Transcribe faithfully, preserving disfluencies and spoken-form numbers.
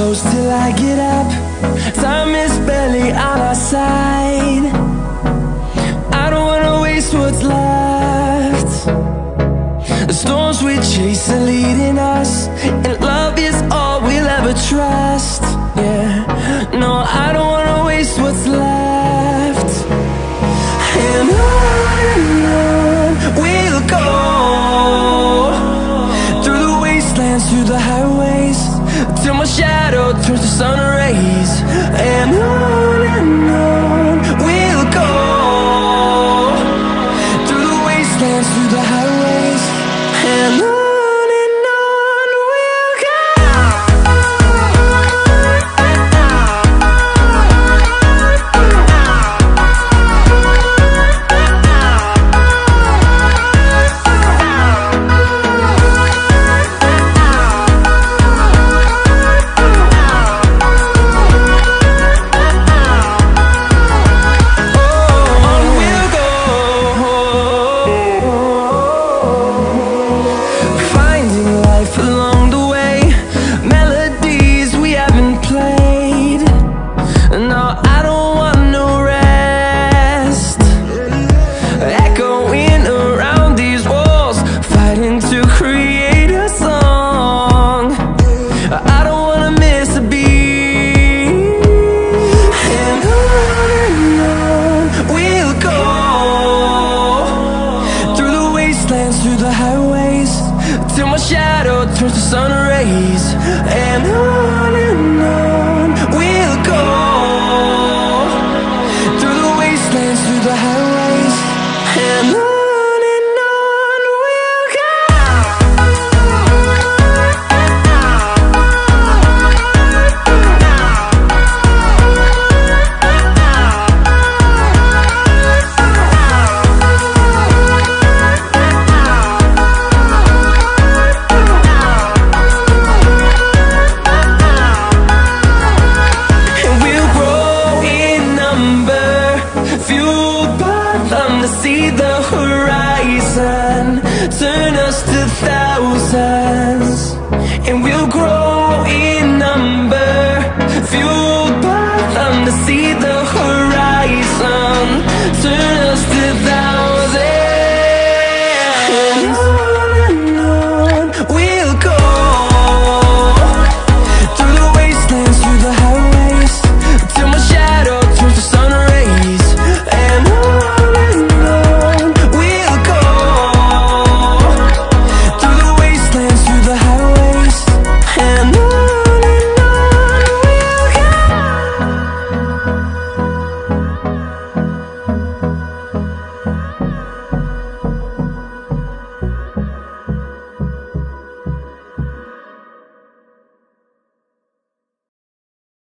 close till I get up. Time is barely on our side. I don't wanna waste what's left. The storms we chase are leading us, and love is all we'll ever trust. Yeah, no, I don't wanna waste what's left. And on and on we'll go, through the wastelands, through the highways, till my shadow turns to sun rays. And on and on we'll go, through the wastelands, through the highways, and on. Through the highways, till my shadow turns to sun rays. And on and on we'll go, through the wastelands, through the highways, and on. See the horizon turn us to thousands, and we'll grow in number, fueled by them to see the horizon.